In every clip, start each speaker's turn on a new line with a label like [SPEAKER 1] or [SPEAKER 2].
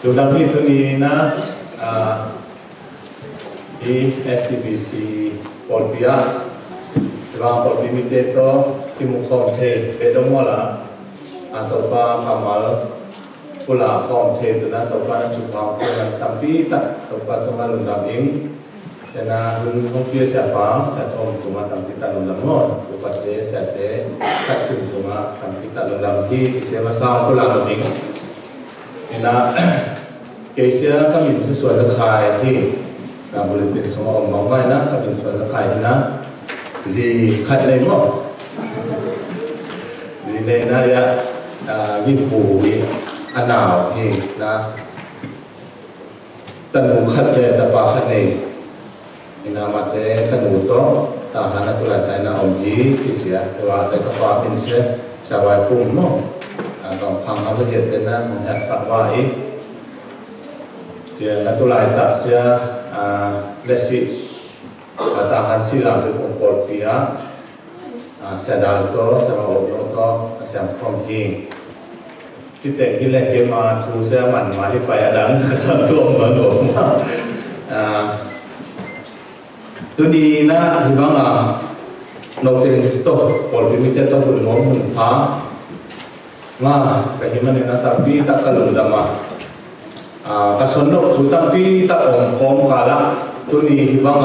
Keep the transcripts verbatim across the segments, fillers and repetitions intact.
[SPEAKER 1] ดูดังที่ตัวนี้นะอี เอส ซี บี ซี ปอลปีอาบางปอลปีมิเตโตที่มุขอมเทเปดมอละอันต่อไปคำว่ากุลาคอมเทตัวนั้นต่อไปนั้นจุดความเป็นตั้งปีตัดต่อไปตรงนั้นลุงดำเองฉะนั้นลุงคงเพียรเสียฟ้าเสียทองตัวมาตั้งปีตัดลุงดำงออุปเทเสียเตขัดสินตัวมาตั้งปีตัดลุงดำที่ที่เสียมาสร้างกุลาดำเองนี่นะเกษตรก็มีส่วนสำคัญที่การบริหารสมองมองไว้นะก็มีส่วนสำคัญนะจีขัดเลยมั้งจีเลยนะยะยิ่งปูยิ่งอันหนาวที่นะตันหูขัดเลยตะปาขัดเลยนี่นะมาเตะตันหูโตตาหันตัวไหนนะอมยีที่เสียแต่ว่าแต่ตะปาเป็นเสียสบายปุ่มมั้งต้องฟังอะไรเหตุนะมันอยากสักว่าอีกเจ้านักตุลาตัดเสียเลสิตาหันสิหลังเป็นองค์ปอลปีอาเสียดาวโตเสียมาอบรมโตเสียพร้อมหิงจิตเตกิเลเกมาทูเสียมันมาที่ไปอดังสันตัวมันหลงตัวนี้นะที่ว่าเราเต็มโตปอลปีมิเตโตหุ่นน้องหุ่นพ้ามาแต่เห็นมันเนี่ยนะแต่ปีตะกลุนดามากระสนนกสุดตั้งปีตะองพร้อมกาละตัวนี้ที่ว่า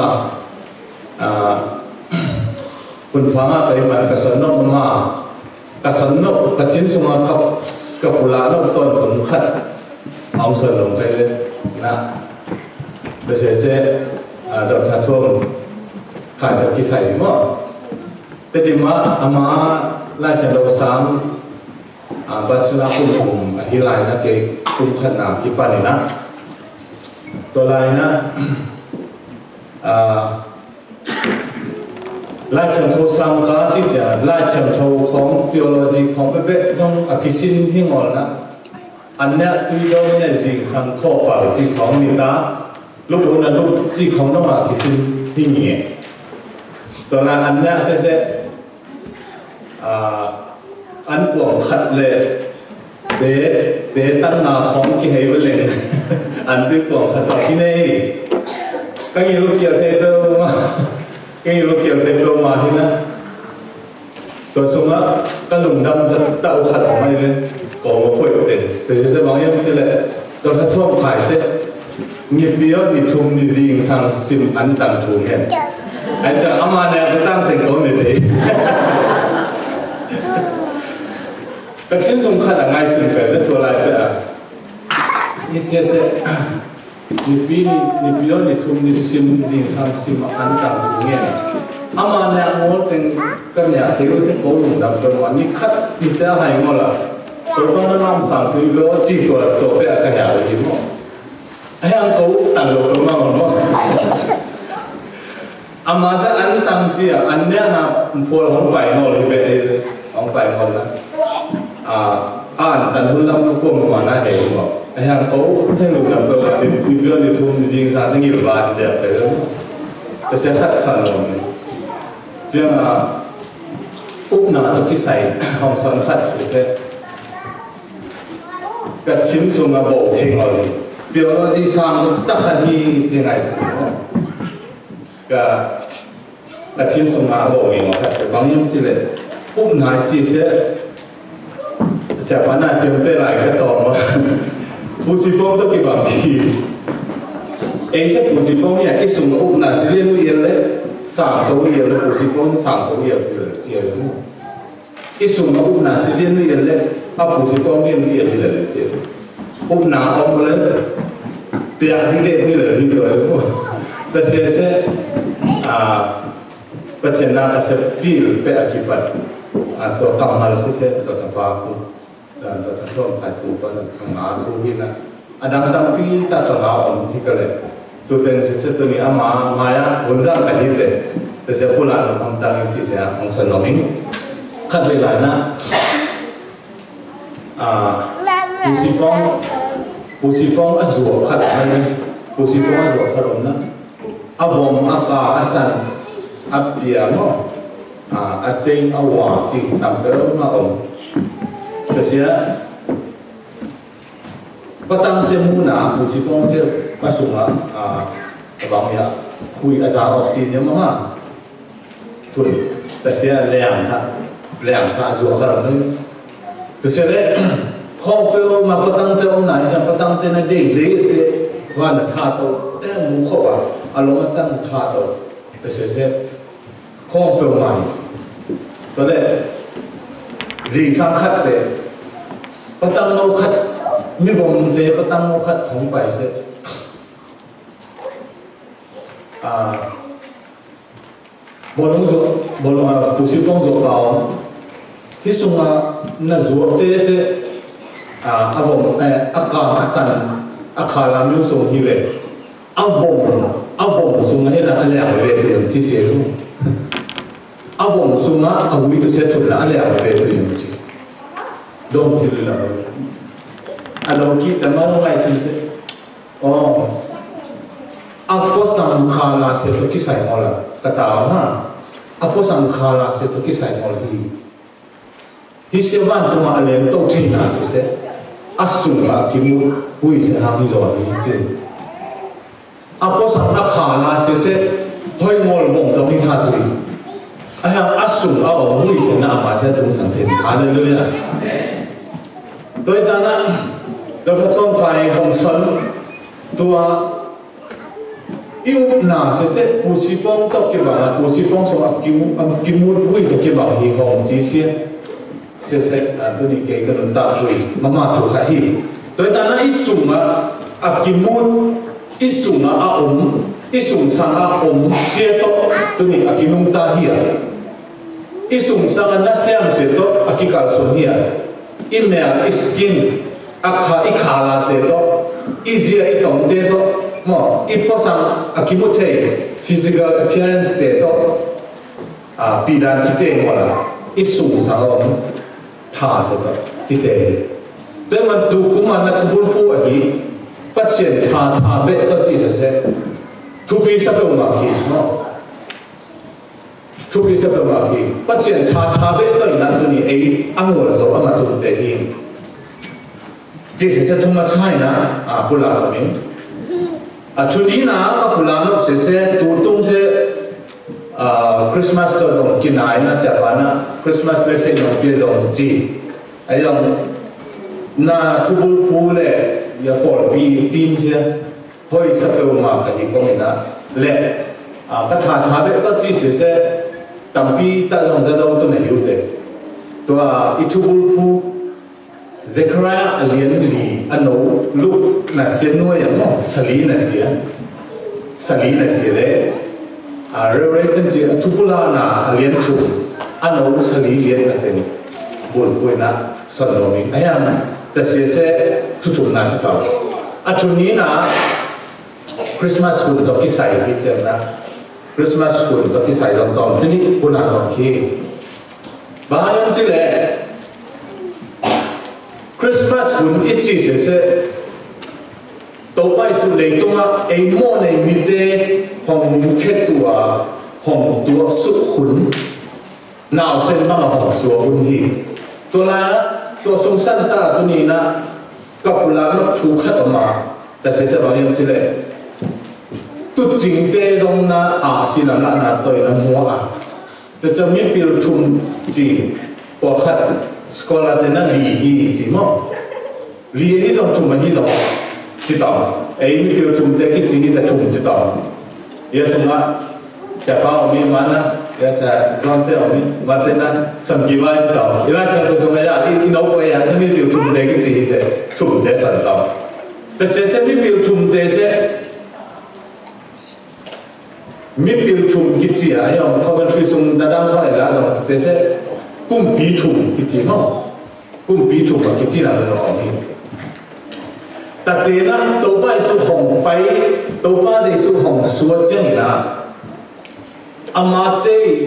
[SPEAKER 1] คุณพังอาเคยมันกระสนนกมากระสนนกกระชิ้นสมากับกับปุลานกต้นตุ่นขัดเอาเสนลงไปเลยนะแต่เสียเสียดอกทัดท่วมขายตะกี้ใส่หม้อแต่ดิมาอามาไล่จากดอกสามบัชนาคุมคุมฮิไลนะเกคุมขนาดที่ปานี่นะตัวลายนะไล่จากโทสังกัดที่จะไล่จากโทของทีโอโลจีของเป๊ะๆจงอคิสินหิงอลนะอันเนี้ยตุยโดนเนี่ยจริงสังข้อป่าจีของนิตาลูกนั้นลูกจีของน้องอคิสินหิงเงี้ยตัวนั้นอันเนี้ยเซ่ๆอันกวางขัดเลยเบสเบสตั้งนาของกี่เหตุเลยอันที่กวางขัดต่อที่นี่ก็ยังลูกเกี่ยวเทปมาก็ยังลูกเกี่ยวเทปมาที่นั่นตัวสมัครก็หลุมดำจะเต่าขัดออกมาเลยก่อมาพูดเป็นแต่จะบางอย่างจะเลยเราถ้าท่วมขายเสร็จมีเปียมีทุ่มมีจิงสังสิมอันต่างถูกเห็นไอ้จะเอามาเนี่ยก็ตั้งแต่เขาเนี่ยเลยแต่เช่นสมคัญอะไรสิ่งเกิดและตัวอะไรก็อ่ะนี่เสียเสียนี่ปีนี่นี่ปีแล้วนี่ทุ่มนี่ซิมจริงทางซิมอันต่างถูกเงี้ยอามาเนี่ยโง่ตึงกันเนี่ยที่เราเสียโกงดับตัวมันนี่คัดนี่แต่หายงอละตัวก็น้ำสั่งที่เราจีตัวตัวไปอะไรอย่างไรมั้งไอ้อันเขาต่างโลกมาหมดมั้งอามาซะอันต่างจีอ่ะอันเนี้ยนะพวกเราไปงอเลยไปเอาไปหมดนะอ่านแต่ทุนดำก็กลมมาหน้าเห็นบอกไอ้ยังเขาใช้หนุ่มดำตัวเป็นมีเรื่องในทุ่มจริงๆซาซึ่งอยู่บ้านเดียวไปแล้วแต่เสียขัดสั่นลงเจ้าอุปนาตุกิใส่ห้องสอนขัดเสียกัดชิ้นส่งมาบอกเทงเลยเดี๋ยวเราจะสร้างตักให้จริงไงสิก็กัดชิ้นส่งมาบอกเองว่าขัดเสียบางอย่างจีเลยอุปนาจีเสียเสียปัญหาเจมเตอร์ไหลก็ต่อมาบุษบงต้องกี่บางทีเองใช่บุษบงเนี่ยไอ้สุ่มอุปนาสิเรียนวิเอเลยสามตัววิเอเลยบุษบงสามตัววิเอเลยเจียเลยไอ้สุ่มอุปนาสิเรียนวิเอเลยเอาบุษบงเรียนวิเอเลยเจียอุปนาเอามาเลยเตียงที่เด็กที่เลยที่ตัวแต่เสียเสียอ่าปัจจัยนั้นก็เสียจีลเป็นอคิปัตตัวกำมัลเสียตัวทบาคุdan betul kai tu pan tengah tu hina adang tapi tak tengah om hikale tu teng sese tu ni ama maya gunjang kai hite te se pula am tang chi se ang san lomi khat le la na a pusipong pusipong azuo khat ani pusipong azuo khat om na avom aka asan apia no a asing awa chi tam pe na om เสียป patang temu na pusi pong se pasunga a bang ya hui aja oxin ya ma thun ta sia leang sa leang sa zo kha ni tu se le khong pe ma patang te om na ja patang te na de le te wa na tha to te mu kho wa along tang tha to ta se se khong pe ma to le gì sang khát về bắt tăng nấu khát như vùng thế bắt tăng nấu khát không phải sẽ à bộ lông ruột bộ lông bù xí phong ruột vào hít sung à na ruột thế sẽ à à vùng này à cả à san à khá làm như sung hi về à vùng à vùng sung hay là anh lẻo về thì chỉ chỉ luôn à vùng sung á à vui tôi sẽ thuật là anh lẻo về thì chỉ đông chỉ là à lâu kia tầm bao ngày xin sẽ oh à có sang khá là sẽ tôi kí sai họ là cả tao ha à có sang khá là sẽ tôi kí sai họ là hi hi sẽ van tôi mà lên tôi thấy là sẽ sẽ à sung là cái mu vui sẽ hàng hi rồi hi chứ à có sang à khá là sẽ sẽ hơi ngồi vòng trong hi thà tôi à à sung à ông vui sẽ nằm mà sẽ tung sang thêm hallelujah tôi ta naเราจะต้องไปห้องสันตัวอิวน่าเสียผู้สิปองตกเก็บอะไรผู้สิปองสมัครกิมกิมมุดวิ่งตกเก็บอะไรที่ห้องจีเสียเสียเสียตัวนี้เกี่ยวกับตาคุยมามาถูกให้ตัวตานะอิสุงอ่ะกิมมุดอิสุงอ่ะอาอมอิสุงสังอาอมเสียตกตัวนี้อ่ะกิมุงตาเฮียอิสุงสังอ่ะนักเสียงเสียตกอ่ะกิการสมเฮียอิเมลอิสกินอาคาอิคาลาเตโตอิเจียอิตองเตโตมออิปสังอากิมุเท physical appearance เตโตอ่าปีดานกิเตงวะละอิสุงสังอมท่าเสตกิเตแต่มันดูกุมันนัทบุญผู้อีปัจเจนท่าท่าเบตตจิเสทุบีสัพพมาคีเนาะทุบีสัพพมาคีปัจเจนท่าท่าเบตตนั้นตัวนี้ไอ้อังวะโซอามาตุเตหิจีเสทุมาใช่นะอ่าพุลาตมิงอ่าชุดนี้นะก็พุลาโนเสเสตูตุงเสอ่าคริสต์มาสตัวตรงกินไหนนะเสียบ้านนะคริสต์มาสเป็นสิ่งของเกี่ยวกับจีไอ้ยังน่าทุบุลพูเลยอย่าปล่อยปีทีมเสียเฮ้ยสักเอวมาขยิบก็ไม่นะเละอ่าก็ทานทานไปก็จีเสเสตั้งปีตั้งจงจะจะตัวไหนอยู่เด็ตัวอิทุบุลพูเซคราเลียนลีอันโนลูกน่ะเสียนวยอย่างนั้นสลีน่ะเสียสลีน่ะเสียเลยอ่าเรเวอเรนจีทุบุลาน่ะเลียนถูกอันโนสลีเลียนน่ะเต็มบุญคุยนะสนองมีไอ้ยังแต่เสียเสทุกทุกน่ะสิครับอันทุนี้นะคริสต์มาสคุณต้องกิใส่พิจารณาคริสต์มาสคุณต้องกิใส่ตอนตอนที่นี่ปุ่นอ่ะตอนคีบ้านจีเลยคริสต์มาสคุณอีจีเสตัวไปสุดเลยตรงอ่ะไอ้โมในมิเดห้องมุขตัวห้องตัวสุขุนนาวเส้นบ้างห้องสัวบุญฮีตัวละตัวทรงสั้นตาตัวนี้นะกับเวลานับชูขัดออกมาแต่เสียบางอย่างจีเลยตุจิงเตตรงนั้นอาศิลป์ละนาตัวนั้นมัวอ่ะแต่จะมีพิรุทุนจีปอขัดสกอลาเดนันลีฮีจีมั้งลีฮีต้องทุ่มมันฮีต้องจิตตามไอ้มีพิรุทุนแต่กิจจีแต่ทุ่มจิตตามเยอะสุดนะจะพาอมีมันนะเยอะสักจอมเตอมีมาเตนะสัมกีวาจิตตามอีนั่นจะตัวสมัยอ่ะอีนกไปอ่ะจะมีพิรุทุนแต่กิจจีแต่ทุ่มแต่สันตามแต่เสียเสียมีพิรุทุนแต่เสียมีพิรุทุนกิจจีอ่ะอย่างเขาเป็นช่วยส่งดังๆเขาเองละแต่เสียกุมปีถุงกิจมั้งกุมปีถุงกับกิจนั่นเราเอาที่แต่เดี๋ยวนะตัวป้ายสุขของไปตัวป้ายสุขของสวดเจ้านะอามาเต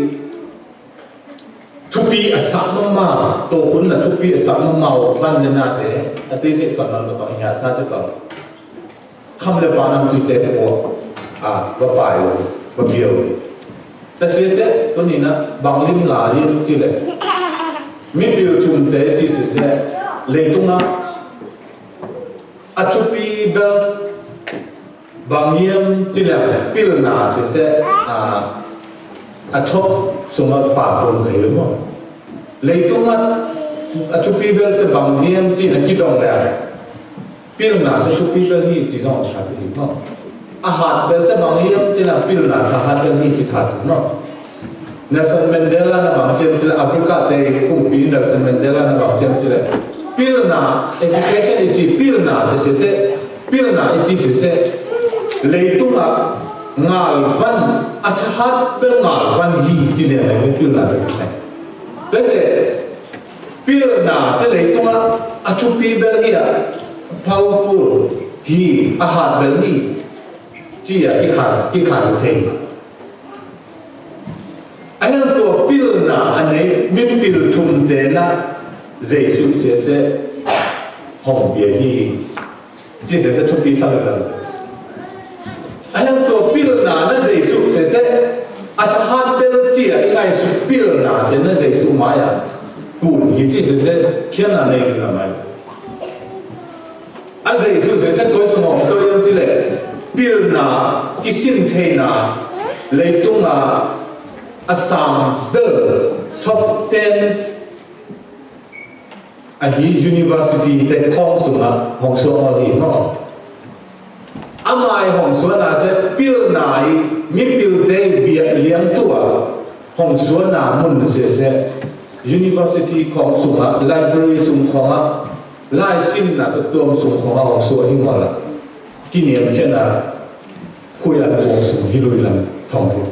[SPEAKER 1] ทุปีอาสามามาตัวคนน่ะทุปีอาสามามาวันนี้นะเจ้แต่ที่เสกสอนเราต้องหาซาจะก่อนคำเรียกว่าน้ำตุยเตะพวกอ่าว่าไปว่าเบี้ยวแต่เสียเสียตัวนี้นะบางลิมลาเยอะจีเลยมีพิรุทุนแต่จีเสียเลยตรงนั้น achupi bel bangyam tilam pilna se se a athop sunga pa pon kai mo leitunga achupi bel se bangyam chi na kidong la pilna se achupi bel hi chi jong tha ti mo a hat bel se bangyam chi na pilna tha hat bel hi chi tha tu no Nelson Mandela na bangchem chile Africa te kumpi Nelson Mandela na bangchem chile pilna education iti pilna de se pilna iti se leitunga ngal van achahat pe ngal van hi jine na pilna de se tete pilna se leitunga achupi bel hi powerful hi ahat bel hi chia ki khan ki khan the anh tua pil na anh ấy miếng pil thùng thế na dễ sụp sẽ sẽ hỏng bia hi chỉ sẽ sẽ thúc pi sang rồi anh tua pil na nó dễ sụp sẽ sẽ à thằng hát pil chỉ là cái sụp pil na sẽ nó dễ sụp mãi à cùn hi chỉ sẽ sẽ khiến là này là mày anh dễ sụp sẽ sẽ có số hỏng số em chỉ là pil na cái sinh thế na lấy tung à Assam the top ten a hi university te khong sunga hong so all hi no amai hong so na se pil nai mi pil te bia liang tua hong so na mun se se university khong sunga library sung khonga lai sim na to tom sung khonga hong so hi ngala kiniam khena khuyan hong sung hi lui lam thong hi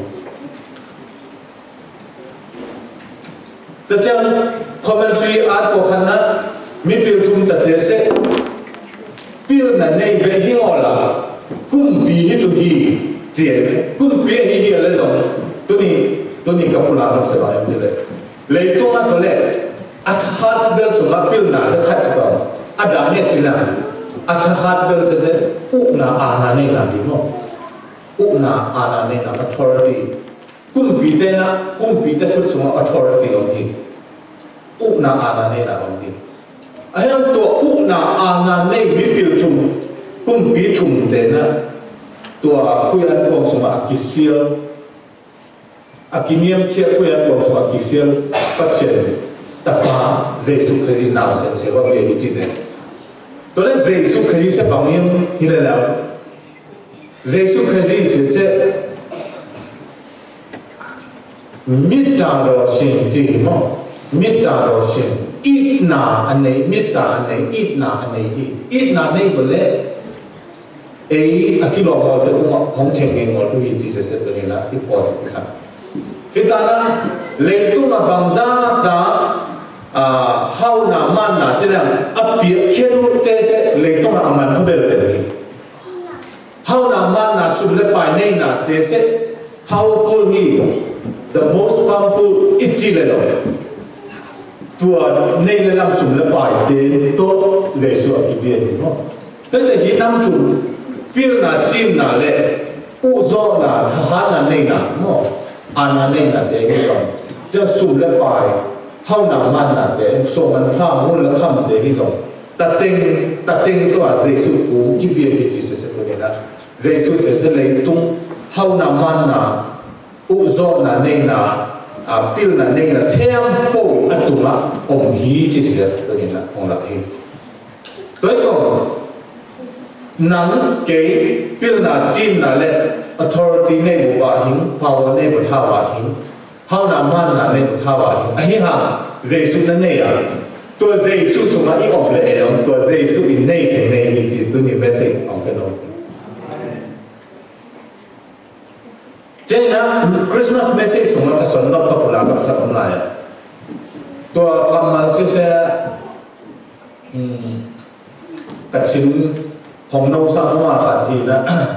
[SPEAKER 1] Tachang commentary art ko khana mi pil thum ta te se pil na nei be hi ngola kum pi hi tu hi je kum pi hi hi le dong tu ni tu ni kapula na se ba yam le le tu ma to le at hat bel so ma pil na se khat ta ada ne tina at hat bel se se u na ana ne na hi no u na ana ne na authority kum pi te na kum pi te khut suma authority on hi u na ana ne na on hi ayam to u na ana ne mi pil thum kum pi thum te na to khuyan kong suma akisial akimiam khia khuyan kong suma akisial patchen tapa jesu khazi na se se wa be hi ti de to le jesu khazi se bangyam hi la la jesu khazi se se Mita ro shin ji mo mita ro shin it na ane mita ane it na ane hi it na nei bole ei akilo mo te ko hong chen nge mo tu hi ji se se to ni na i po ti sa itana le tu ma bangza ta a hau na man na chilam api khenu te se le tu ma aman ko bel te ni hau na man na su le pai nei na te se powerful hi the most powerful itchi le lo tua nei le lam sum le pai te to jesu ki bia ni no te te hi nam chu pil na chim na le u zo na tha na nei na no ana nei na te hi lo ja sum le pai hau na man na te so man pha mun le kham te hi lo ta ting ta ting to jesu ku ki bia ki chi se se ko ni na jesu se se le tung hau na man na u zo na nei na a pil na nei na tempo atuma om hi chi sia to ni na ong la hi toi ko nang ke pil na chin na le authority nei bu ba hin power nei bu tha ba hin hau na man na nei bu tha ba hin a hi ha jesu na nei ya to jesu so ma i om le e om to jesu i nei ke nei hi chi to ni message ong ke no Jena Christmas message semua tersonok ke pulang ke tempat lain. Tua kamal sisa kecil hong nau sama kat hina.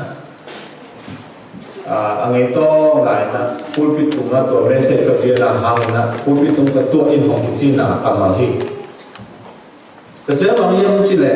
[SPEAKER 1] Angai to lain na pulpit tunga tua message ke dia na hang na pulpit tunga tua in hong kecil na kamal hi. Kesana bang yang cile.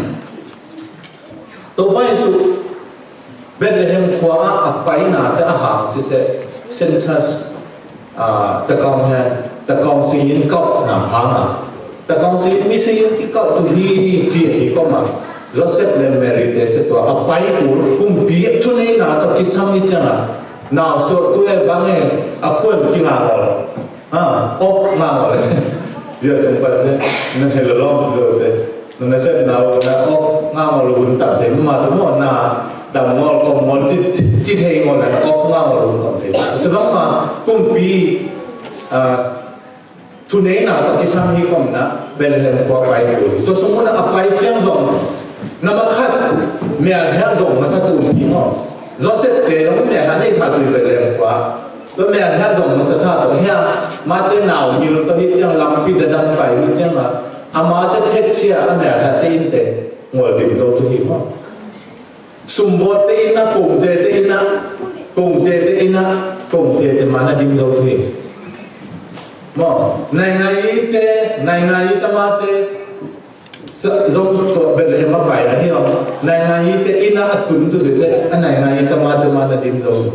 [SPEAKER 1] Topai su Bethlehem kwa apai na se ahang si se census a ta kong ha ta kong si yin kau na hang a ta kong si mi si yin ki kau tu hi ji hi ko ma Joseph le Mary te se to apai ku kum pi chu nei na to kisam ni changa now so tu e bange a khon ki nga ngol ah op nga ngol giờ chúng ta sẽ nên hiểu lắm từ từ nên sẽ nào là op nga ngol bun tập thế mà tụi nó na đầm ngol còn ngol chỉ chỉ thấy ngol là op nga ngol bun tập thế sau đó mà kum pi à chu nei na to kisam hi kom na bên hen qua pai ku to sung na apai chang zong nằm khát mẹ hẹn rộng mà sao tụi mình nó Joseph kể nó mẹ hắn đi thả tụi về làm quá rồi mẹ hẹn rộng mà sao thả tụi hẹn mà tên nào như lúc tôi biết chăng làm pin đan phải biết chăng là à mà tôi thích xe anh mẹ thả tên để ngồi điểm dâu tôi hiểu không sum vô tên na cùng đề tên na cùng đề tên na cùng đề tên mà na điểm dâu tôi hiểu mà này ngày thế này ngày tâm thế dòng tổ biệt là mà bài là hiểu này ngày te ina atun tu se anh này ngày tama tama na dim rồi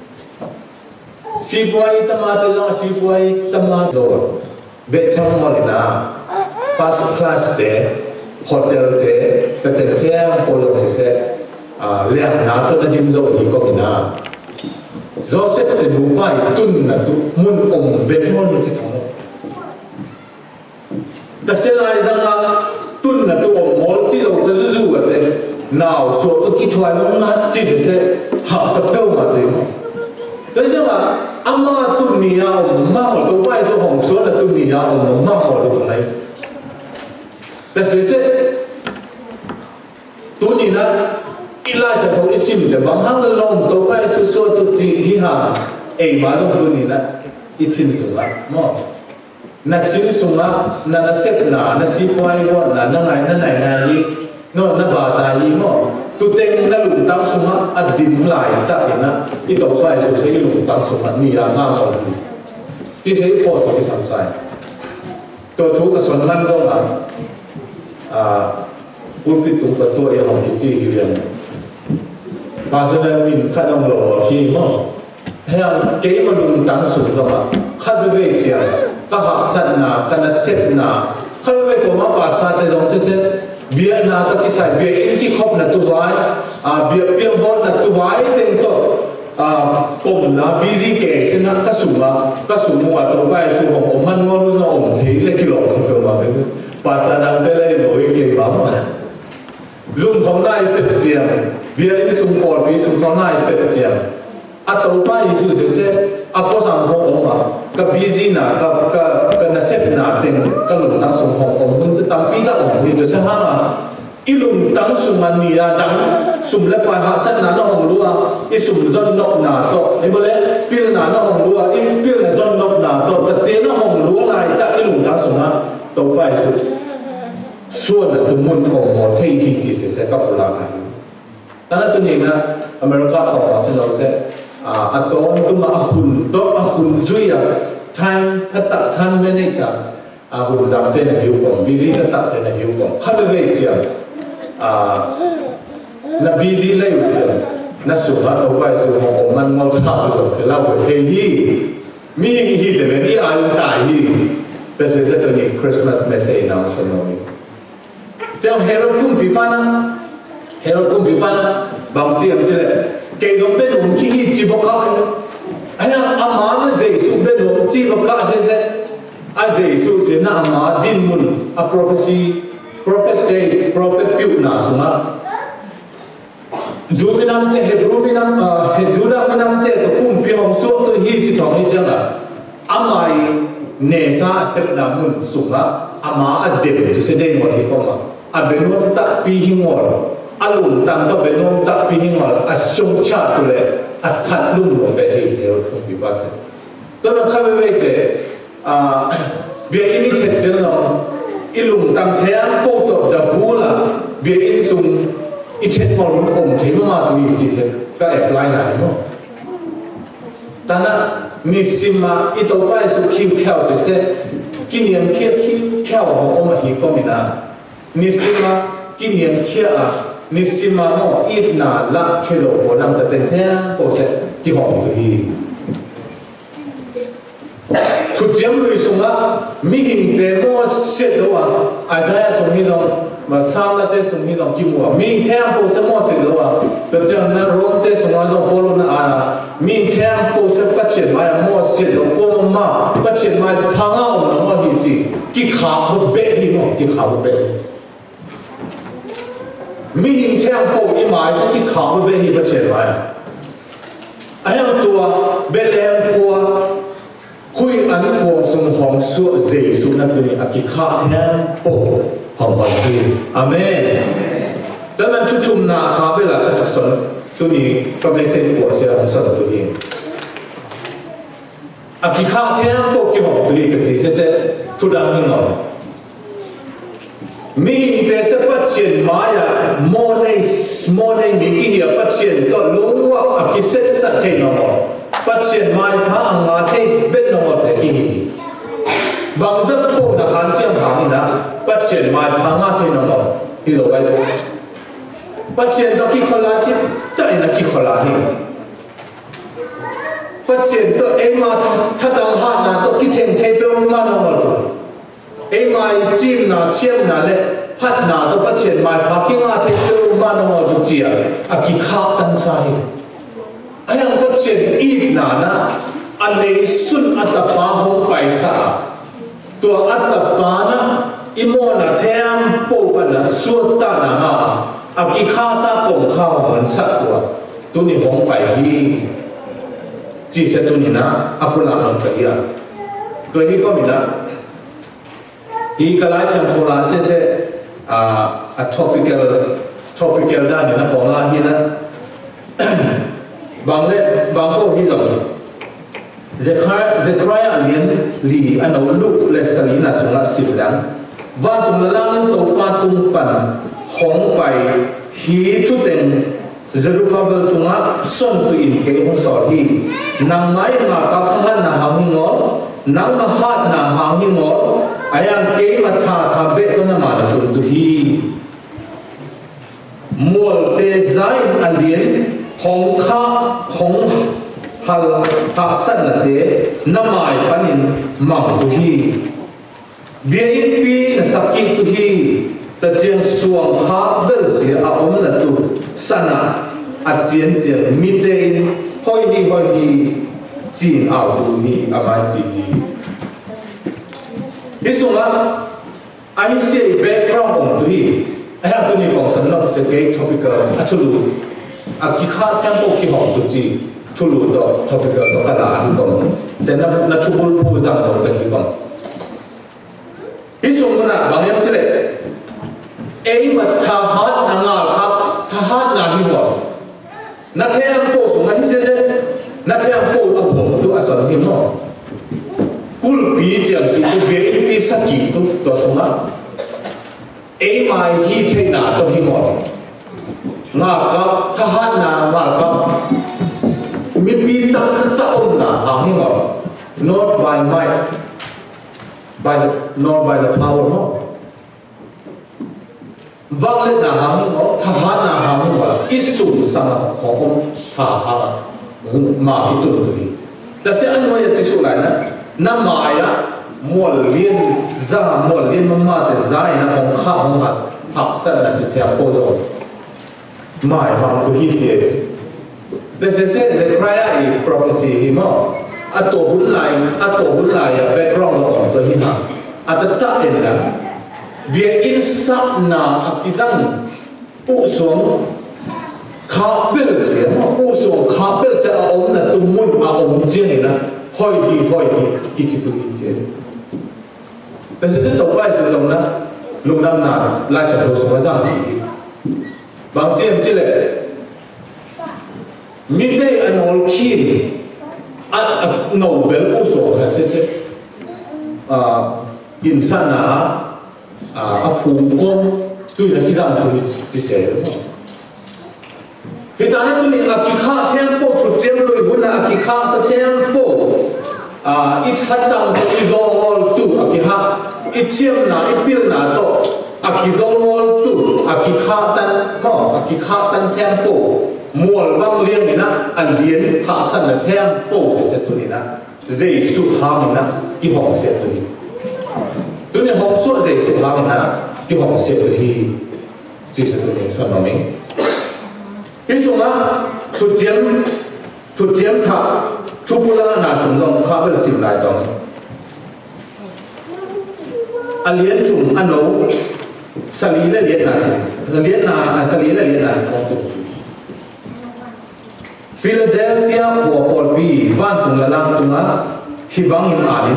[SPEAKER 1] si boy tama te lo si boy tama rồi biệt thang mồi na first class te hotel te cái te theo cô lo se à liền na to na dim rồi thì có cái na Joseph te bu pai tun na tu mun om biệt mồi như thế nào ta sẽ lại rằng là tuân là tôi ổn món tí dầu cái rủ ở đây nào số tôi kỹ thuật nó ngắt chỉ sẽ họ sập đâu mà thấy mà thế chứ mà âm mà tuân nỉ à ổn mà họ tôi bay số hồng số là tuân nỉ à ổn mà họ được này thế sẽ sẽ tuân nỉ là ít lại sẽ không ít xin để bằng hàng là lòng tôi bay số số tôi chỉ hi hàng ấy mà trong tuân nỉ là ít xin số là mà na xin sunga na na set na na si poai lo na na ngai na nai ngai no na ba ta yi mo tu teng na lu tang sunga a dim lai ta ina i to pai so se lu tang sunga ni ya nga mo ti se po to ki sam sai to thu ka son nan zo la a pulpit tung pa to ya hong ki chi hi lian ba se na min kha dong lo hi mo hang ke ma lu tang sun zo ma kha de ve chia ta học sẵn na ta na xếp na không phải có mà bà sa tới giống xếp xếp bia na ta cái sai bia in cái khop na tu vai à bia bia vốn na tu vai tên to à cùng là busy kể xin na ta sủng à ta sủng mua đồ vai sủng hồng ôm man ngon nó ôm thế lấy cái lọ xếp vào mà bà sa đang tới đây nổi cái bám dùng phong này xếp chiang bia in sủng bò bia sủng phong này xếp chiang à tàu vai như thế xếp à có sang hồng mà cái busy na cái cái cái na xếp na tiền cái lùng tăng sung hồng hồng muốn sẽ tăng pi ta hồng thì được sẽ hang à ít lùng tăng sung anh mì à tăng sung lấy bài hạ sát na nó hồng lúa ít sung dân nộp na to nên bữa lẽ pin na nó hồng lúa ít pin là dân nộp na to cái tiền nó hồng lúa lại ta ít lùng tăng sung à tàu bài sung xuân là tụi muốn hồng một thay thì chỉ sẽ gặp lại này ta nói tôi nhìn là America họ sẽ nói sẽ à atom tu ma hun do hun zuya time thata time manager à hun zam te na hiu kom busy thata te na hiu kom khale ve chia à na busy lai u chia na su ha to bai su ho man ngol tha tu se la wo te hi mi hi hi de ni a yu ta hi this is a Christmas message now so no mi chao hero kum pi pa na hero kum pi pa na bang chi am chi le cái giống bên ông kia chỉ vào các anh em ama nó dễ xuống bên ông chỉ vào các sẽ sẽ à dễ xuống sẽ na ama din mun a prophecy prophet day prophet piu na xuống á dù mình nằm thế Hebrew mình nằm Judah mình nằm thế có cùng pi hồng xuống tôi hi chỉ thòng hi chẳng à ama nề sa sẽ na mun xuống á ama à đẹp thì sẽ đây một hi không à à bên ông ta pi hi ngor alum tang to be nom tak pi hingol asung cha tu le athat lum lo be hi hero thong bi ba se to na kha be te a be ini thet chen no ilum tang theang po to da hula be in sung i thet mo rum om the ma tu chi se ka apply na no tana nisima i to pa su khiu khao se se kiniam khia khiu khao mo om hi ko mina nisima kiniam khia a nisima mo ít na la khi rồi bộ năng tên thế bộ sẽ cái hỏng từ hi thuộc chiếm lùi xuống á mi hình tế mo sẽ đâu à ai sẽ xuống hi đâu mà sang là thế sung hi dòng kim mùa mình thêm bộ sẽ mua sẽ rồi à cái chân nó rôm thế sung nó dòng polo nó à mình thêm bộ sẽ phát triển mai mua sẽ rồi cô mà phát triển mai thang ao nó mà gì gì cái khảo một bể hi mà cái khảo một bể mình thêm bộ cái mai sẽ cái khảo một bể hi phát triển mai anh em tua bể em tua khui anh cô sung hong suốt dễ suốt nó tụi này cái khảo thêm bộ hồng hồng hi amen đó là chú chung na khá bây là các sân tụi này các bạn xem của sẽ hồng sân tụi này à khi khá thêm bộ cái hồng tụi này cái gì sẽ sẽ thu đăng hình ngọn mình để sẽ phát triển mà ya mô này mô này mình kia phát triển có lúng quá à khi sẽ sát thế nó phát triển mai phá ang ngã thế vết nó để kia bằng rất bộ là hàng chiang hàng này phát triển mai phá ngã thế nó đi rồi vậy phát triển đó khi khó là chứ tại là khi khó là gì phát triển đó em mà thật đang hát là đó khi thành thế đó mà nó rồi em mà chim là chiêm là đấy phát là đó phát triển mai phá khi ngã thế đó mà nó rồi chỉ à khi khác tan sai anh em phát triển ít là na anh ấy xuân anh ta phá không phải sao tua anh ta phá na imo na thêm bộ anh là suốt ta na ha à khi khá xa cùng khao mình sát của tôi ni hong phải hi chỉ sẽ tôi ni na à cô làm làm cái gì à tôi hi có mình na hi cái lái xe thô là sẽ sẽ à à topical topical đó ni na còn là hi na bằng lệ bằng câu hi rằng Zechariah Zechariah liền lì anh nói lúc lệ sang là xuống là xịt lắm và tụm là lang tàu pa tụm pan hong phải hi chút tiền Zerubbabel tunga son tu in ke hong sor hi nang ngai nga ka khan na ha hi ngo nang na hat na ha hi ngo ayang ke ma tha tha be to na ma tu tu hi mol te zain alien hong kha hong hal ha san na te na mai panin mang tu hi bia in pi na sakki tu hi ta chiang suang kha bel sia a om na tu sana a chiang chiang mi te hoi hi hoi hi chin ao tu hi amai chi hi isunga ai se background om tu hi ai ha tu ni kong san lop se ke topical athulu a ki kha tham ko ki hom tu chi thulu do topical do kana hi kom te na na chubul pu za do ka hi kom isunga na bangyam chile ấy mà tha hát na ngà khắp tha hát na hi ngọ na thế am po sung na hi se se na thế am po a hom tu a son him no kul pi chiang ki tu be in pi sa ki tu to sung na ấy mà hi the na to hi ngọ ngà khắp tha hát na ngà khắp mi pi ta ta om na ha hi ngọ not by might by the, not by the power no vang lên na hang ngõ tha ha na hang ngõ isum sama hom tha ha ma ki tu tu hi ta se an noi ti su lai na na ma ya mol lien za mol lien ma ma te zai na hong kha hong ha hak sa na ti thea po zo mai ma tu hi je this is it Zechariah i prophecy hi mo a to hun lai a to hun lai ya background of to hi ha a ta ta en na bia in sap na akizan u suang khapel se ma u suang khapel se a om na tumun a om je na hoi hi hoi hi ki chi tu hi je ta se se to bai se zong na lung nam na la cha lo so za ni bang jem chi le mi de an ol kin a nobel u so kha se se a insana à phùng công tôi là cái dạng tôi chia sẻ hiện tại tôi nghĩ là cái khác thêm bộ thực chiến rồi muốn là cái khác sẽ thêm bộ à ít phát tăng tôi do ngol tu à cái khác ít chiêm là ít pil là to à cái do ngol tu à cái khác tan nó à cái khác tan thêm bộ mual băng liên này na anh liên hạ san là thêm bộ sẽ sẽ tôi nghĩ na dễ sụt hàng này na cái họ sẽ tôi tôi tu ni hong suat zai su hang na ki hong se tu hi chỉ sự tu ni son ma mình cái số á thu chiếm thu chiếm thà thu bula na sung long khá bên sim lại tông anh liên chung anh nấu sali là liên na sim liên na sali là liên na sim không tu Philadelphia của Paul B van tung là lang tung á hi bang in alin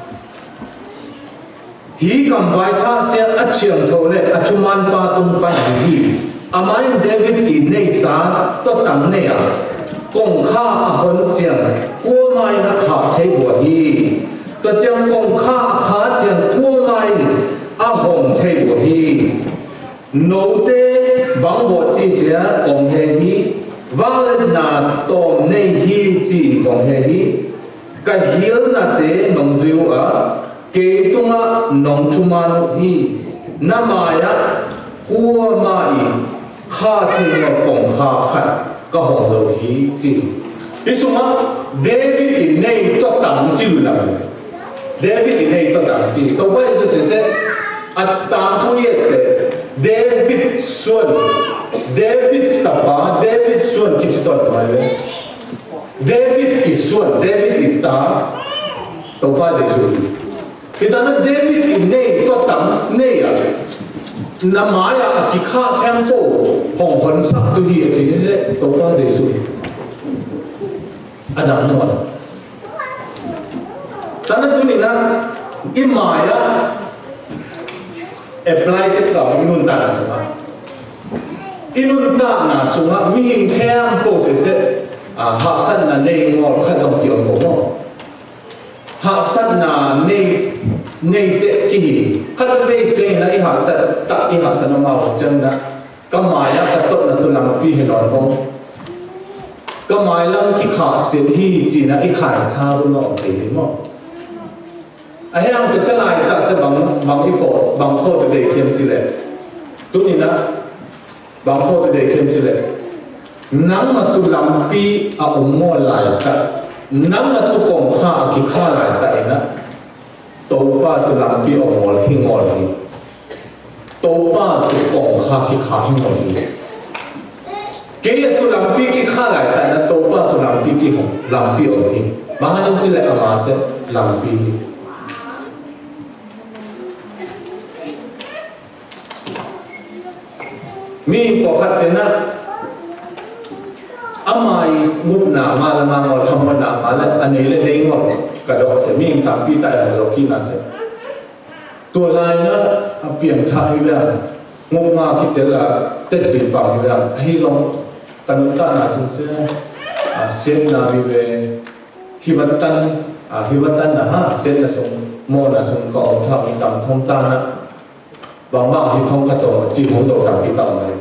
[SPEAKER 1] hi cầm vai tha se a chiang tho le a chuman pa tung pa hi amai David in nei sa to tam ne a kong kha a hon chiang ko mai na kha thei bo hi to chiang kong kha kha chiang ko mai a hong thei bo hi no te bang bo chi sia kong he hi valen na tom nei hi chi kong he hi ka hil na te nong ziu a ke tunga nong chuman hi namaya kuwa mai kha thi ngo kong kha khat ka hong zo hi chi isuma David in nei to tam chi lu la David in nei to tam chi to ba se se se at tam thu ye te David son David tapa David son ki chi to ma le David is son David is ta to ba se su kita na David in nei to tam nei a namaya ki kha tempo hong hon sak tu hi chi se to ba se su adam no tanah tu ni na imaya apply se ka inun ta na sa inun ta na sunga mi hing tempo se se ha san na nei ngol kha jong ki on mo ha san na nei nei te ki kha ve che na i ha sa ta i ha sa no ma ho chen na kamaya ka to na tu lam pi he non bongก็หมายลังที่ขาเสียที่จีน่ะไอ้ขายซาบุญออกไปเห็นมั้งไอ้ยังจะสลายแต่สบางบางที่พอบางพ่อจะได้เข้มจีเลยตัวนี้นะบางพ่อจะได้เข้มจีเลยนั่งมาตุลำปีเอาอมมอลายแต่นั่งมาตุกองข้ากี่ข้าลายแต่นะโตป้าตุลำปีเอามอลหิงอลหิโตป้าตุกองข้ากี่ข้าหิงอลหิเกี่ยตุลำปีกี่ข้าหลายแต่นั้นโตป้าตุลำปีกี่ของลำปีอะไรบ้านยังจะเล็กอามาเสลำปีมีพอขัดเป็นนะอามาอีมุดหนามาละมาหมดทำวันหนามาแล้วอันนี้เล่นเองหมดกระโดดแต่มีตามปีแต่เราคิดนะเสตัวลายนะเปลี่ยนท่าให้เรื่องงงมาคิดแต่ละเต็ดติดปังให้เรื่องให้ลองกันอุตตานาสินเสียเซนนาบิเวฮิวัตันฮิวัตันนะฮะเซนนะสงโมนะสงกองทัพดำทงตานะบางบางฮิทงขัดตัวจีหงโจดำปีตาเลย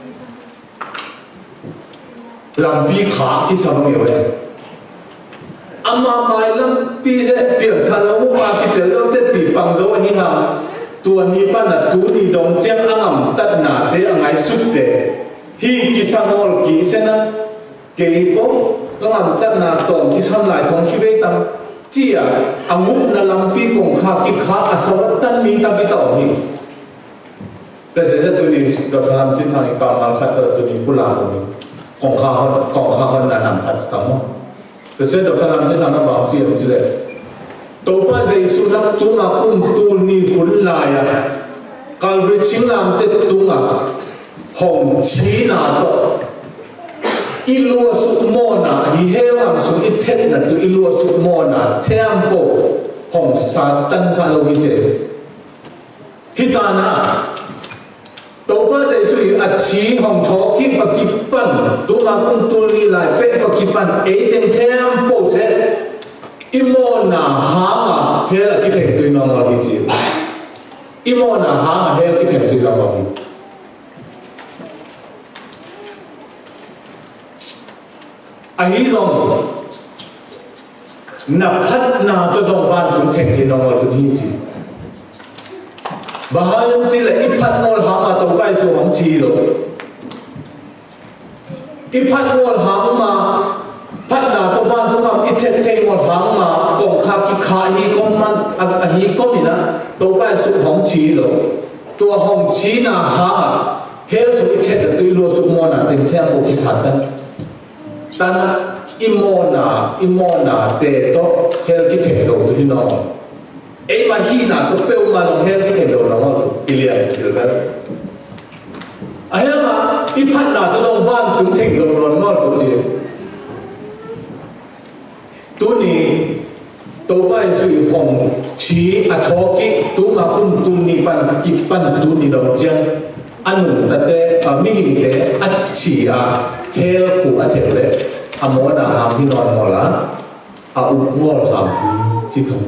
[SPEAKER 1] ลำปีขาที่สมเหวอามาไม่ลำปีเสเปลี่ยนทางเราไม่มาคิดแต่เรื่องเต็ดปีปังโจนี่ฮะตัวนี้ปั้นตัวนี้ดงเจียงอ่างตัดหนาเตะอ่างไงสุดเตะฮีกิสังอลกิเสนะเกี่ยวกับต้องอ่านตั้งนาตอนที่ทำลายของชีวิตตั้งเจียอามุนลำปีกงข้ากิข้าอาสวัตตันมีตั้งปีต่อนี้แต่เสร็จตัวนี้เราทำจิตทางอีกการมาขัดตัวนี้บุลาตัวนี้กองข้ากองข้าคนนั้นนำขัดตั้งมั้งแต่เสร็จเราทำจิตทางนั้นบางเจียมจีเลยตัวป้าใจสุนัขตัวนักคุ้มตัวนี้หุ่นลายอะการวิชิงลำเต็ดตัวนักหงชีนาโตอิลัวสุโมนาฮิเฮลัมสุอิเทนนัตุอิลัวสุโมนาเทมโปหงซาตันซาโลฮิเจฮิตานาตัวป้าใจสุยอัดชีหงทอกิปกิปันตัวมาคุนตุลีลายเป็ดปกิปันเอเดนเทมโปเซอิโมนาฮางาเฮลกิเทนตุยนองอฮิเจอิโมนาฮางาเฮลกิเทนตุยนองอฮิไอ้ซองนับพัดนาตัวซองบ้านตุ้งเทงที่น้องเราตุ้งฮีจีบ้านจีเลยอีพัดนอลหางมาตัวใกล้ส่วนชีโร่อีพัดนอลหางมาพัดนาตัวบ้านตุ้งอ่ะอีเทงเทงนอลหางมากองข้ากิขาฮีก็มันอ่ะฮีก็มีนะตัวไปสุขของชีโลตัวของชีน่ะหาเฮลสุขเทศตัวโลสุขมอน่ะเป็นแท้บุกิสัตน์แต่อิโมนาอิโมนาเตโตเฮลกิเทโตตัวที่น้องเอ้มาฮีน่ะตัวเปลวมาลงเฮลกิเทโตน้องตัวอิเลียอิลเบลไอ้ยังอ่ะอีพันน่ะจะต้องบ้านถึงเทโตน้องน้องตัวจีตัวนี้ตัวไปสุยของชีอัทอกิตัวมาปุ่นตุนนี่ปันกิปันตุนนี่ดอกจังอันนู้นแต่แต่มีหินแต่อัดชีอาเฮลคูอัดเฮลเลยอโมนาหามที่นอนมอละอาอุกงอลหามจิตของ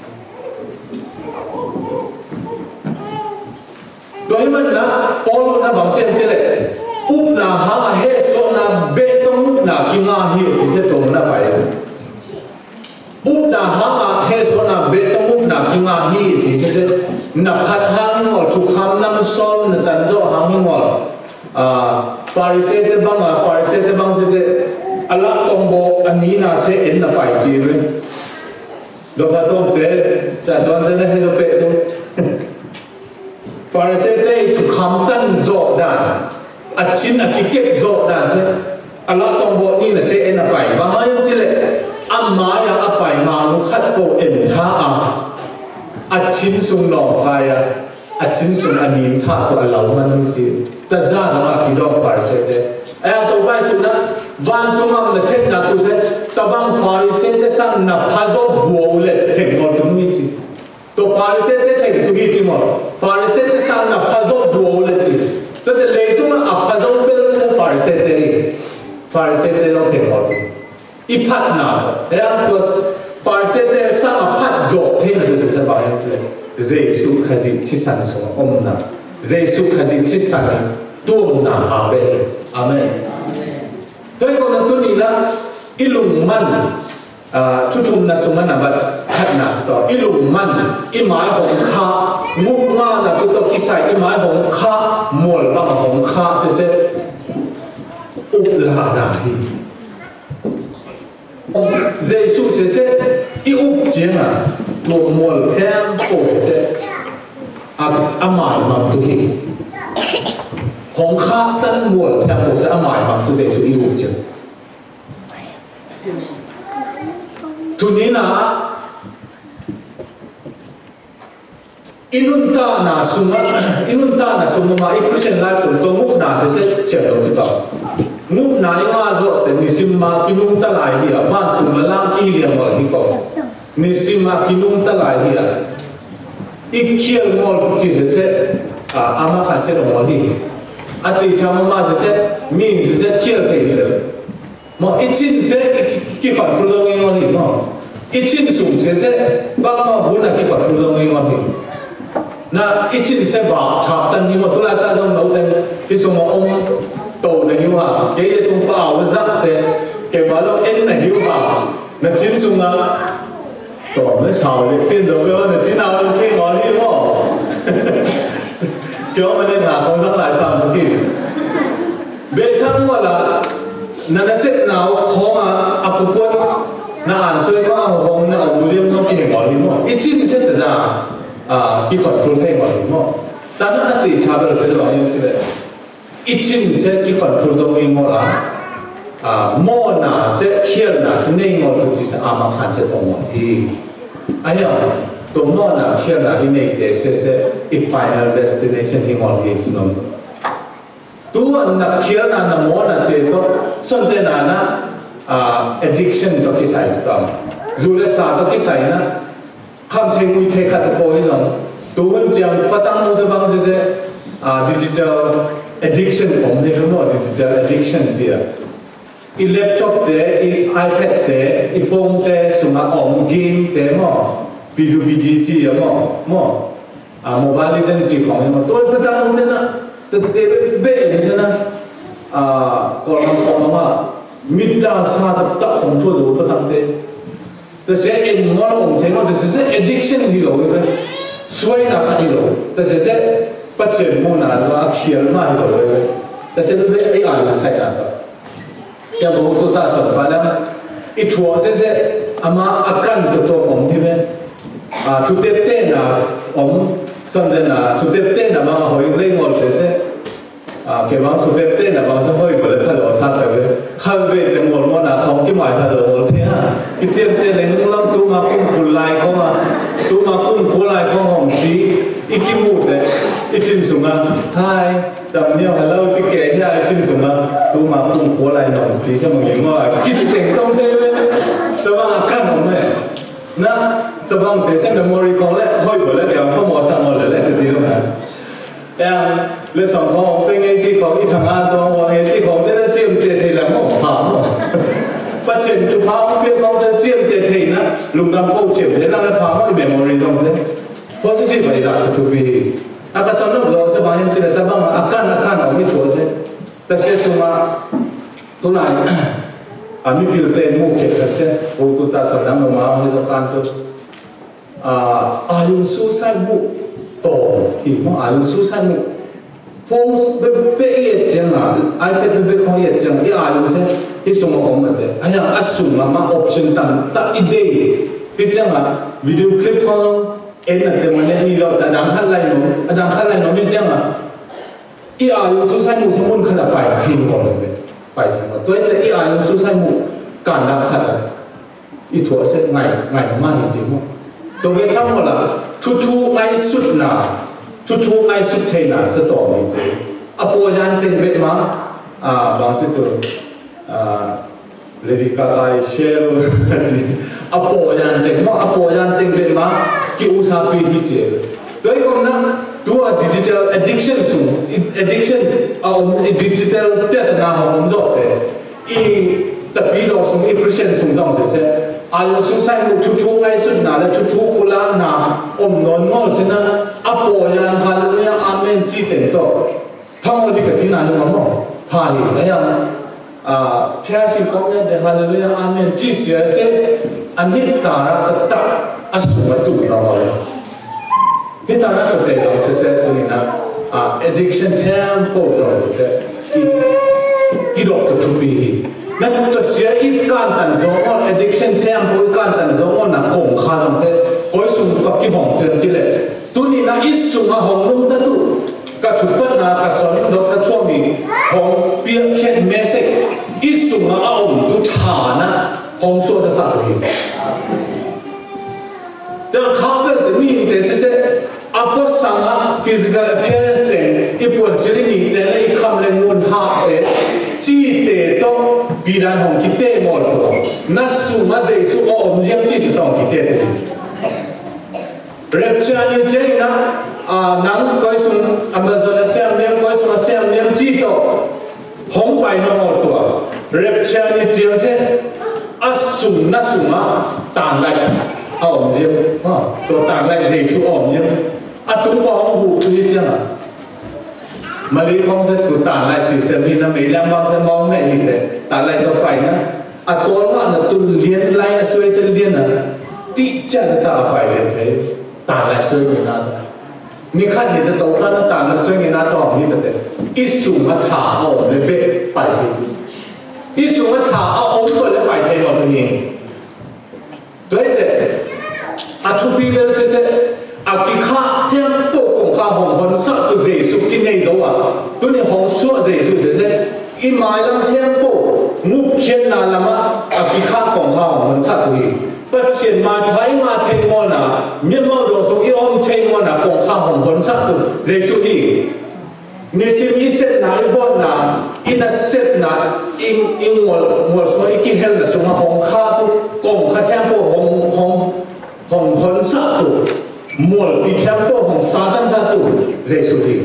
[SPEAKER 1] โดยมันนะปอลนะบางเช่นเจเลยอุปนาหาเฮโซนาเบตมุนากิงาฮีที่จะตรงนั้นไปอุปนาหาเฮโซนาเบตมุนากิงาฮีที่จะนับขัดหางงอทุกคำนำซ้อนนันโจหางงออ่าฟาริเซเตบังอ่ะฟาริเซเตบังเสเอัลลอฮ์ต้องบอกอันนี้นะเสเอ็นนะไปจีเลยดูข้าทรงเตะสัตว์วันนั้นให้เราเปิดดูฟาริเซเตทุกคำตั้งโจดานอัดชิ้นอัดเก็บโจดานเสอัลลอฮ์ต้องบอกนี่นะเสเอ็นนะไปมาให้ยังจีเลยอัมมาอย่าอับไปมาลุขัดโกเอ็นท่าอัดชิ้นสุงหลอกไปอ่ะอัดชิ้นสุงอันนี้ท่าตัวเรามันจริงแต่จ้าหน้าที่ดอกฟาริเซเตไอ้ตัวไปสุดนะวันตุงมันเทคนาตุเซตบังฟาริเซเตสังนับพาโจบัวเล็เทคโนโลยีจีตัวฟาริเซเตเทคโนโลยีจีมั้งฟาริเซเตสังนับพาโจบัวเล็จีแต่เล็กตุงมันอับพาโจเบลล์ฟาริเซเตฟาริเซเตเราเทคโนโลยีอีพัฒนาไอ้ตัวฟาริเซเตสังอับพาโจเทคโนโลยีจะไปยังไงเจสุขจิตที่สันสมอมนะเจสุขจิตที่สันตัวน่าหาเบลอาเมนตัวคนนั้นตัวนี้ละอิลุมมันทุกทุกนักสมัยนั้นบัดขัดหนาสตออิลุมมันอิหมายของข้างุบงานะตัวตัวกิสัยอิหมายของข้ามวลบางของข้าเสเสอุปลานาฮีเจสุเสเสอิอุปเจียงตัวมวลแทมโปเสเสอับอาหมายมันตัวนี้ของข้าตั้งมวลแทนโปรเซสอาหมายมันคือเจสุอิอุเจทุนนี้นะอินุนตานาสุมาอินุนตานาสุมาอีกคริสเตียนไลฟ์ส่วนตัวมุกนาเสเสเจ้าจิตตามุกนายังอาโจแต่นิสิมากินุมตะลายเหียบ้านตุนละล่างกี่เลี้ยงวันที่ก่อนนิสิมากินุมตะลายเหียอีกเขียนมอลกุจิเสเสอ่าอามาขันเสตมอลที่อัติชามมาเสร็จมีเสร็จเขียนไปเลยมออีชิ้นเสร็จกี่คนทุเรศงอนนี่มออีชิ้นสูงเสร็จบางมาหุ่นกี่คนทุเรศงอนนี่นะอีชิ้นเสร็จบ่าทับตันนี่มอตุลาตาจงเราเดินที่สมองโตในหิวอ่ะเกย์จงเปล่าจักเตะเก็บมาแล้วเอ็นในหิวอ่ะนั่นชิ้นสูงอ่ะตัวไม่ชาวเลยเป็นตัวไม่ว่านั่นชิ้นเอาเก่งงอนนี่มอเกี่ยวมันในหาของสักหลายสามทีเบทังว่าละนั่นเสร็จหนาวขอมาอัปกุลน่าอ่านสวยว่าห้องน่าดูเยี่ยมน้องกี่หัวหิมอีชิ้นเสร็จจ้าอ่ากี่คนทุเรศหัวหิมแต่นั่นอดีตชาเบลเสร็จแล้วยังที่เลยอีชิ้นเสร็จกี่คนทุเรศหัวละอ่าโมนาเสร็จเขียนน่ะเสร็จเนี่ยงอตุจิสอามาขันเสร็จองค์อีไอ้ยังตัวโมนาเขียนน่ะที่เนี่ยเดสเสร็จอี final destination ที่งอหิมที่นั่นตัวนักเขียนน่ะโมนาเตโต้ส่วนเดน่ะนะอ่า addiction ตัวกิสัยสุดท้ายจูเลสาตัวกิสัยนะคำเทกุยเทขัดโปยจังตัวมันจังปะตังโนเดบังเสเสอ่า digital addiction ผมเรียกว่า digital addiction เจียอีแล็ปท็อปเตอี iPad เตอีโฟนเตสมาออนเกมเตมั้งบีจูบีจีจีมั้งมั้งอ่าโมบายลิเจนจีของมั้งตัวปะตังโนเดนะแต่เตเบะนี่ใช่ไหมอ่าก่อนของมั้งว่ามิดดาสาตับตับของชั่วดูปะตังเตแต่เสียเอ็นมอลงเทงว่าแต่เสีย addiction ที่เราเนี่ยสวยนะขัดที่เราแต่เสียปัจเจกมูนาตัวเขียนมาที่เราเลยแต่เสียเป็นไอ้อ่านใส่กันจะบอกตัวตาสับปะรดอีทัวร์เสียอามาอาการตัวตัวผมที่เป็นอ à chú tiếp tên là ông xong rồi là chú tiếp tên là mà hồi lên ngồi thế sẽ à cái bằng chú tiếp tên là bằng sẽ hơi của lấy phải đồ sát tại vì khai về thì ngồi mà là không cái máy sát đồ ngồi thế à cái chiêm tên này cũng lâu tu mà cũng cùn lại không à tu mà cũng cùn lại không hỏng chí ít cái mũ đấy ít chim súng à hai tầm nhiều hello chỉ kể ra chim súng à tu mà cũng cùn lại hỏng chí cho mọi người ngồi cái thành công thế đấy tôi mà căn hỏng này na tôi bằng thế xem memory con lại hơi của lại cái không mò sang ngồi lại lại cái gì đâu này em lên sòng không bên ngay chỉ có ít thằng ăn thôi còn ngay chỉ có thế là chiêm tiền thì làm mỏng hỏng phát triển chụp pháo biết không thế chiêm tiền thì nó lúc năm câu chiếm thế là nó pháo mọi memory trong thế positive vậy dạng to be à cái sau nó rồi sẽ bao nhiêu tiền ta bằng akan akan ở cái chỗ thế ta sẽ xuống mà tôi này à mình biểu tên một cái thế sẽ ô tô ta sau đó mà mau hơi cho can tôi à ayun su sai mu to thì nó ayun su sai mu phong be be ye chang à ai be be không ye chang cái ayun sẽ cái số mà không được ai yang assume mà option tam ta ide cái chang à video clip con em là cái vấn đề gì đó ta đang khát lại nó đang khát lại nó như chang à cái ayun su sai mu sẽ muốn khát là bài thiên còn được bài thiên mà tôi thấy cái ayun su sai mu cản đang khát là ít thuở sẽ ngày ngày nó mang gì chứ tôi biết thăm một là thu thu ngay suốt nào thu thu ngay suốt thế nào sẽ tỏ mình chứ à bộ gian tình vệ mà à bằng chữ từ à Lady Gaga share gì à bộ gian tình mà à bộ gian tình vệ mà kiểu sao bị đi chứ tôi còn na tua digital addiction sung addiction à digital biết nào không rõ thế i tập đi đó sung efficient sung trong sẽ ayun su sai mu chu chu ngay suốt nào là chu chu pula na om non ngol se na apo yan hallelujah amen chi ten to thang đi cái gì nào nhưng mà không phải cái yang à phía sau công nhận để hallelujah amen chi sẽ sẽ anh biết ta ra ta asu mà tu nó rồi biết ta ra cái đấy rồi sẽ sẽ cái này à addiction tempo rồi sẽ sẽ cái cái đó tôi chuẩn bị nên tôi sẽ ít can tận giống on addiction thêm với can tận giống on là cùng khá rằng sẽ có sung các cái hỏng tiền chỉ lệ tôi nghĩ là ít sung à hỏng nung ta tu các chụp bắt là các sản phẩm đó thật cho mình hỏng bia khen message ít sung à ổn tu thả na hỏng số ta sao thì chẳng khác biệt từ mình thế sẽ sẽ apa sang à physical appearance thế ít buồn sẽ đi mình thế lấy khăm lên nguồn hạ thế chỉ để to bị đàn hồng kí tê mỏi thôi, nát su mà dễ su ôm riêng chỉ chỉ tòng kí tê thôi. Rep cha như thế na, à nắng coi sung Amazon là xem nem coi sung là xem nem chỉ to, hồng bài nó mỏi thôi. Rep cha như thế thế, à sung nát su mà tàn lại, ôm riêng, à to tàn lại dễ su ôm riêng, à tung bao hồng hụt như thế nào? mà đi không sẽ tụt tàn lại system thì nó mấy năm bao sẽ mong mẹ nhìn thấy tàn lại nó phải nhá à tối ngọn là tụt liên lại xuôi sẽ liên à tí chân ta phải liền thế tàn lại xuôi người nào mình khát nhìn thấy tối nó tàn lại xuôi người nào to như thế ít sủng mà thả ổn để bệ phải thì ít sủng mà thả ổn rồi để phải thay vào tự nhiên đấy đấy à thu pi lên sẽ sẽ à cái khác thêm bộ công khai hồng hồn sợ từ dễ sụp cái này đâu à tôi này hồng sợ dễ sụp sẽ sẽ ít mai làm thêm bộ ngục khiên là làm à cái khác công khai hồng hồn sợ từ bất chiến mai thấy mà thấy ngon à miễn mau đồ số yêu thấy ngon à công khai hồng hồn sợ từ dễ sụp đi nếu xem ít xét là ít bọn là ít là xét là in in ngồi ngồi số ít cái hell là số mà hồng khai tu công khai thêm bộ hồng hồng hồng hồn sợ từ mua bị theo bộ hồng sa tan sa tu dễ sụp đi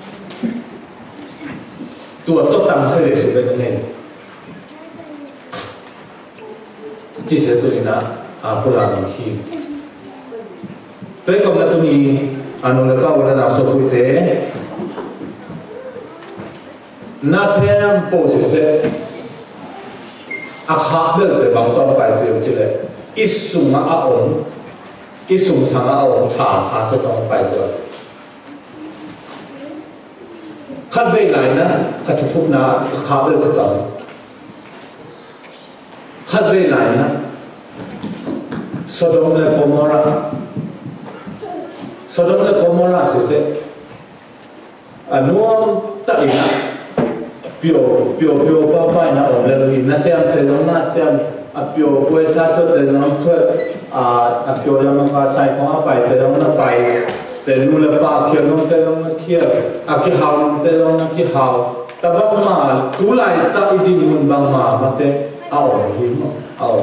[SPEAKER 1] tua tốt tăng sẽ dễ sụp lên này chỉ sẽ tôi nói à phụ làm khi tới công là tôi đi anh nói là bao là nào số cụ thể na thêm bộ sẽ sẽ à khác biệt về bằng toàn bài tuyệt chỉ là ít sung à ổn ít sung sang à ổn thả thả sẽ toàn bài tuyệt khát về lại na khát chụp phút na khác biệt sẽ toàn khát về lại na Sodomและ Gomorrah Sodom le Gomorrah sise anuam ta ina pio pio pio pa pa na om le na siam te na siam a pio puesa to te na to a a pio la ma sai ko pa te na pai te nu le pa khia no te na khia a ki hao no te na ki hao ta ba ma tu lai ta i di mun bang ma ma te a om hi mo a om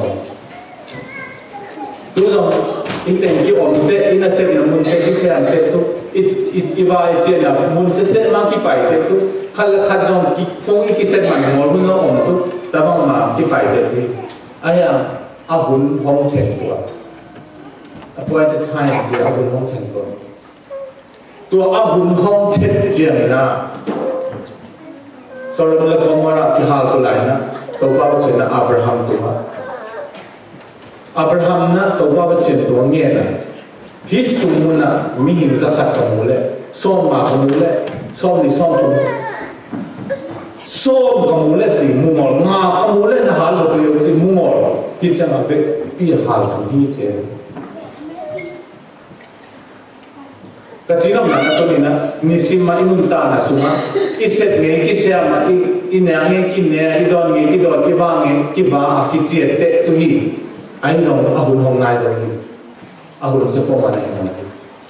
[SPEAKER 1] tu zo in ten ki om te ina se na mun se ki se an te tu it it ibai te na mun te te ma ki pai te tu khal khat jong ki phong ki se man ngol hun no om tu ta ba ma ki pai te ti aya a hun hong ten tu appointed time ji a hun hong ten tu tu a hun hong ten jian na Sodom le Gomorrah ki hal tu lai na to ba ba chen na Abraham tu ha Abraham na to ba ba chen tu nge na hi sum na mi hi za khat ka mu le som ma ka mu le som ni som tu som ka mu le ji mu mo nga ka mu le na hal lo tu yo ji mu mo hi cha ma be pi hal tham hi che ka ji na na to ni na ni sim ma imun ta na suma iset nge ki sia ma i i ne nge ki ne i don nge ki don ki ba nge ki ba ki chi te tu hi ai dong a hun hong nai zo hi a hun se ko ma na hi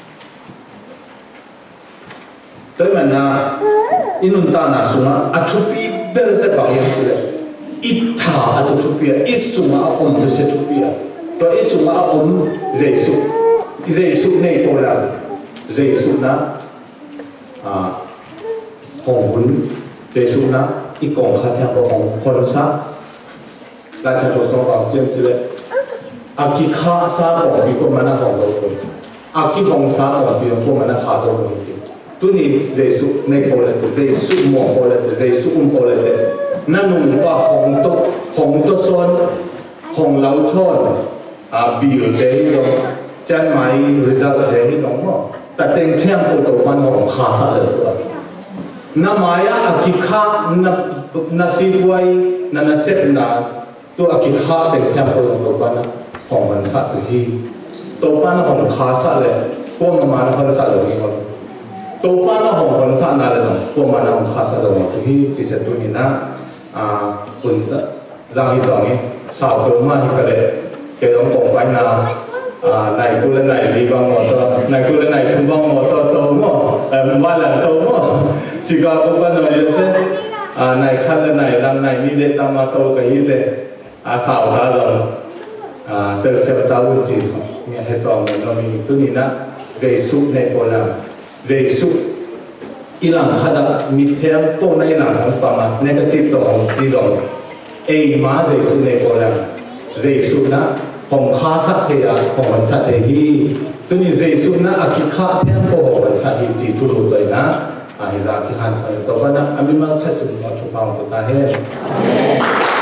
[SPEAKER 1] tới mà na inun ta na suma a thupi bel se ba yam chile it tha a to thupi is suma a om to se thupi to is suma a om jesu jesu nei to la jesu na a hong hun jesu na i kong kha thang ko hong hon sa la cha to so ba chen chile a ki kha sa ko bi ko mana hong zo ko a ki hong sa ko bi ko mana kha zo ko ji tu ni Giêsu nei pole Giêsu mo pole Giêsu um pole te na nung pa hong to hong to son hong lau thon a bil te yo chan mai result te hi dong mo ta teng them po to pan hong kha sa le to na maya a ki kha na na si wai na na set na tu a ki kha teng them po to pan hong man sa tu hi to pan hong kha sa le ko ma ma na hong sa lo hi mo to pa na hong hon sa na le dong ko ma na hong kha sa dong chu hi chi se tu ni na a un za za hi dong ni sao to ma hi ka le ke dong kong pa na a nai ku le nai li bang mo to nai ku le nai thum bang mo to to mo a ma la to mo chi ga ko pa na ye se a nai kha le nai lam nai ni le ta ma to ka hi le a sao ta za a te se ta un chi ni he so mo no mi tu ni na Giêsu nei po la Giêsu ilang khada mithem po na ilang hong pama negative to hong chi zong ei ma Giêsu ne po la Giêsu na hong kha sa the ya hong sa the hi tu ni Giêsu na akikha them po hong sa hi chi thu lu toi na a hi za ki han to ba na ami ma khasim ma chu pa ko ta he amen